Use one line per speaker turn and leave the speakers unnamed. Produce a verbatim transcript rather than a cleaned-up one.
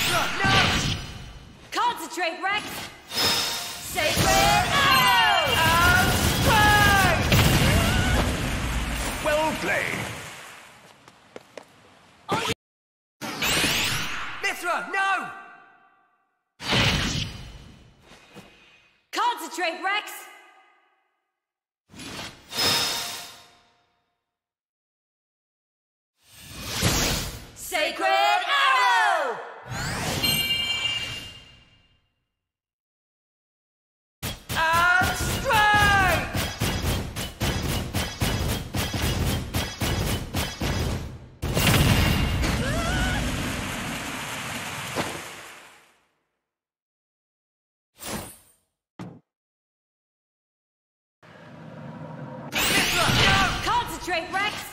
No! Concentrate, Rex! Sacred arrow!
And strike! Well played.
Oh,
Mithra, no!
concentrate, Rex! Sacred arrow!
And strike!
Concentrate, Rex!